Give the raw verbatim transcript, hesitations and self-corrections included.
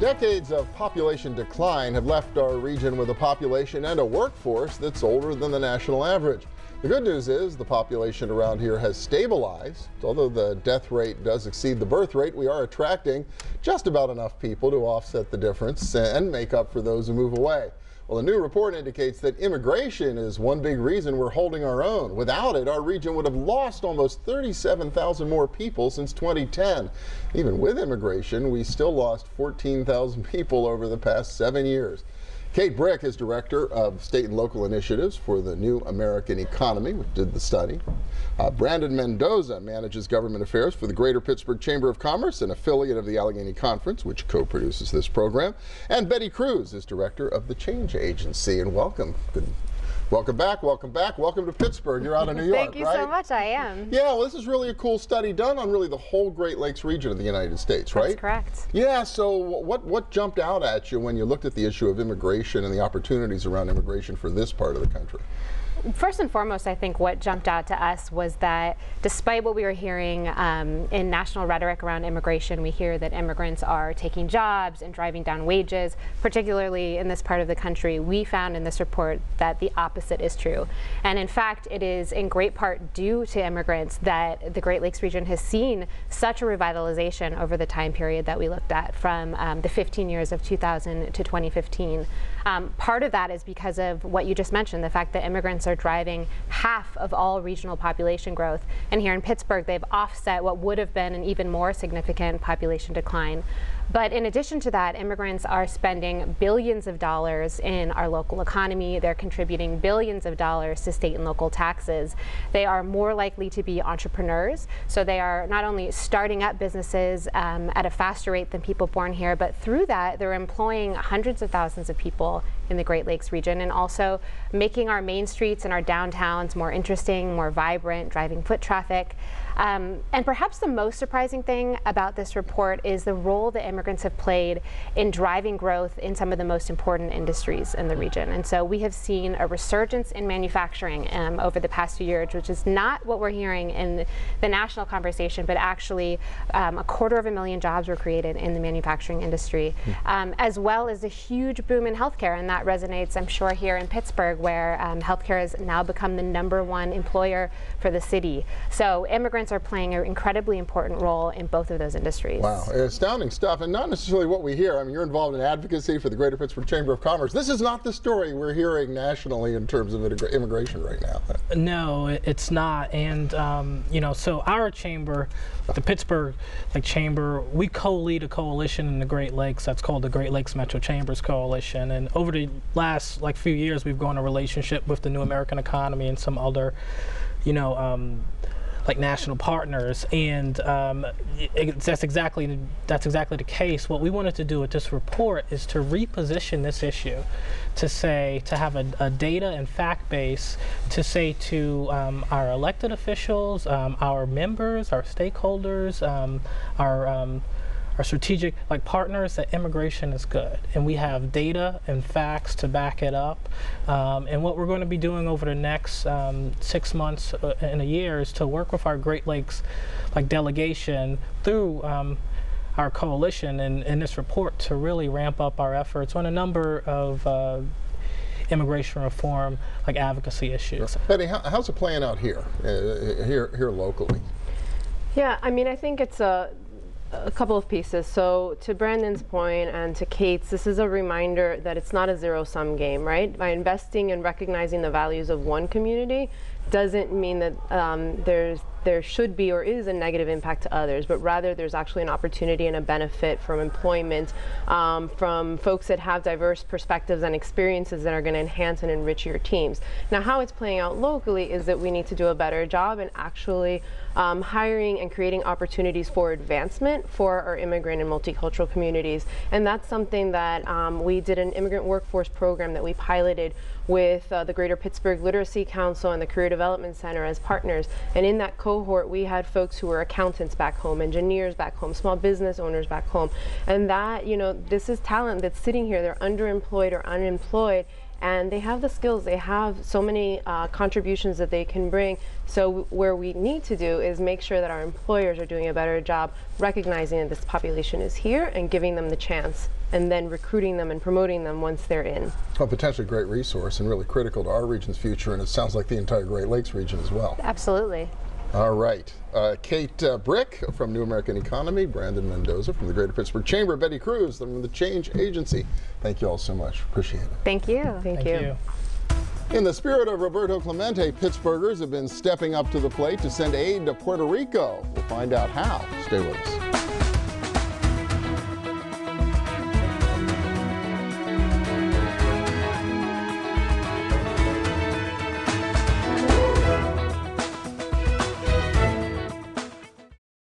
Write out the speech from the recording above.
Decades of population decline have left our region with a population and a workforce that's older than the national average. The good news is the population around here has stabilized. Although the death rate does exceed the birth rate, we are attracting just about enough people to offset the difference and make up for those who move away. Well, a new report indicates that immigration is one big reason we're holding our own. Without it, our region would have lost almost thirty-seven thousand more people since twenty ten. Even with immigration, we still lost fourteen thousand people over the past seven years. Kate Brick is Director of State and Local Initiatives for the New American Economy, which did the study. Uh, Brandon Mendoza manages government affairs for the Greater Pittsburgh Chamber of Commerce, an affiliate of the Allegheny Conference, which co-produces this program. And Betty Cruz is Director of the Change Agency. And welcome. Good. Welcome back, welcome back, welcome to Pittsburgh. You're out of New York, Thank you right? so much, I am. Yeah, well, this is really a cool study done on really the whole Great Lakes region of the United States, right? That's correct. Yeah, so what, what jumped out at you when you looked at the issue of immigration and the opportunities around immigration for this part of the country? First and foremost, I think what jumped out to us was that despite what we were hearing um, in national rhetoric around immigration, we hear that immigrants are taking jobs and driving down wages, particularly in this part of the country. We found in this report that the opposite is true. And in fact, it is in great part due to immigrants that the Great Lakes region has seen such a revitalization over the time period that we looked at from um, the fifteen years of two thousand to twenty fifteen. Um, part of that is because of what you just mentioned, the fact that immigrants are driving half of all regional population growth. And here in Pittsburgh, they've offset what would have been an even more significant population decline. But in addition to that, immigrants are spending billions of dollars in our local economy. They're contributing billions of dollars to state and local taxes. They are more likely to be entrepreneurs. So they are not only starting up businesses um, at a faster rate than people born here, but through that, they're employing hundreds of thousands of people in the Great Lakes region and also making our main streets and our downtowns more interesting, more vibrant, driving foot traffic. Um, and perhaps the most surprising thing about this report is the role that immigrants have played in driving growth in some of the most important industries in the region. And so we have seen a resurgence in manufacturing um, over the past few years, which is not what we're hearing in the national conversation, but actually um, a quarter of a million jobs were created in the manufacturing industry, um, as well as a huge boom in healthcare. And that resonates, I'm sure, here in Pittsburgh, where um, healthcare has now become the number one employer for the city. So immigrants are playing an incredibly important role in both of those industries. Wow, astounding stuff, and not necessarily what we hear. I mean, you're involved in advocacy for the Greater Pittsburgh Chamber of Commerce. This is not the story we're hearing nationally in terms of immigration right now. No, it's not. And um, you know, so our chamber, the Pittsburgh like Chamber, we co-lead a coalition in the Great Lakes that's called the Great Lakes Metro Chambers Coalition. And over the last like few years, we've grown a relationship with the New American Economy and some other, you know, um, like national partners, and um, it, that's exactly that's exactly the case. What we wanted to do with this report is to reposition this issue, to say to have a, a data and fact base to say to um, our elected officials, um, our members, our stakeholders, um, our um, our strategic like partners that immigration is good, and we have data and facts to back it up. Um, and what we're going to be doing over the next um, six months uh, and a year is to work with our Great Lakes like delegation through um, our coalition and in this report to really ramp up our efforts on a number of uh, immigration reform like advocacy issues. Betty, how, how's it playing out here, uh, here, here locally? Yeah, I mean, I think it's a A couple of pieces. So to Brandon's point and to Kate's, this is a reminder that it's not a zero-sum game, right? By investing and recognizing the values of one community doesn't mean that um, there's there should be or is a negative impact to others, but rather there's actually an opportunity and a benefit from employment um, from folks that have diverse perspectives and experiences that are going to enhance and enrich your teams. Now, how it's playing out locally is that we need to do a better job in actually um, hiring and creating opportunities for advancement for our immigrant and multicultural communities. And that's something that um, we did an immigrant workforce program that we piloted with uh, the Greater Pittsburgh Literacy Council and the Career Development Center as partners. And in that cohort, we had folks who were accountants back home, engineers back home, small business owners back home. And that, you know, this is talent that's sitting here. They're underemployed or unemployed. and they have the skills, they have so many uh, contributions that they can bring. So where we need to do is make sure that our employers are doing a better job recognizing that this population is here and giving them the chance, and then recruiting them and promoting them once they're in. A potentially great resource and really critical to our region's future, and it sounds like the entire Great Lakes region as well. Absolutely. All right. Uh, Kate uh, Brick from New American Economy, Brandon Mendoza from the Greater Pittsburgh Chamber, Betty Cruz from the Change Agency. Thank you all so much. Appreciate it. Thank you. Thank, Thank you. you. In the spirit of Roberto Clemente, Pittsburghers have been stepping up to the plate to send aid to Puerto Rico. We'll find out how. Stay with us.